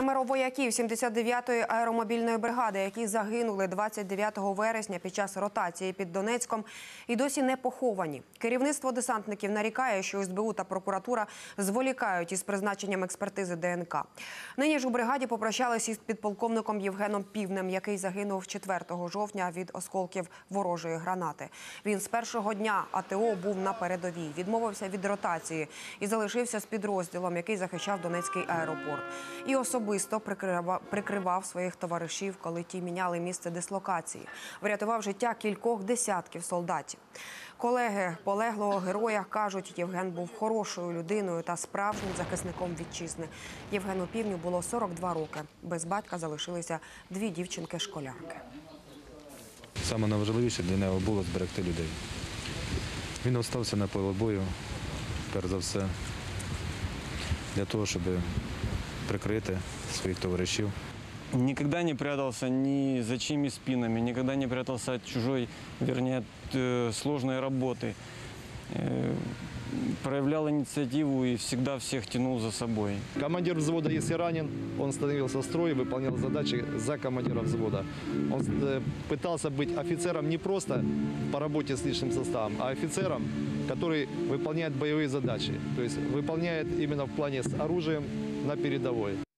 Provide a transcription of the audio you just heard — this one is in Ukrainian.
Семеро вояків 79-ї аеромобільної бригади, які загинули 29 вересня під час ротації під Донецьком, і досі не поховані. Керівництво десантників нарікає, що СБУ та прокуратура зволікають із призначенням експертизи ДНК. Нині ж у бригаді попрощалися із підполковником Євгеном Півнем, який загинув 4 жовтня від осколків ворожої гранати. Він з першого дня АТО був на передовій, відмовився від ротації і залишився з підрозділом, який захищав Донецький аеропорт. І особисто прикривав своїх товаришів, коли ті міняли місце дислокації. Врятував життя кількох десятків солдатів. Колеги полеглого героя кажуть, Євген був хорошою людиною та справжнім захисником вітчизни. Євгену Півню було 42 роки. Без батька залишилися 2 дівчинки-школярки. Саме найважливіше для нього було зберегти людей. Він залишився на полі бою, перш за все, для того, щоб прикрити своїх товаришів. Никогда не прятался ни за чьими спинами, никогда не прятался от чужой, вернее, от сложной работы. Проявлял инициативу и всегда всех тянул за собой. Командир взвода, если ранен, он становился в строй, выполнял задачи за командира взвода. Он пытался быть офицером не просто по работе с личным составом, а офицером, который выполняет боевые задачи. То есть выполняет именно в плане с оружием на передовой.